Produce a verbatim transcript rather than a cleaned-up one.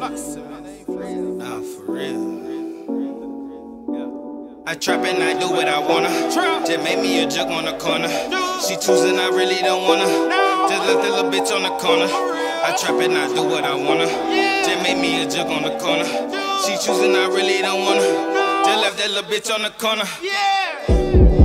Nah, for real. I trap and I do what I wanna. Just make me a jug on the corner. She choosing, I really don't wanna. Just left that little bitch on the corner. I trap and I do what I wanna. Just make me a jug on the corner. She choosing, I really don't wanna. Just left that little bitch on the corner. Yeah.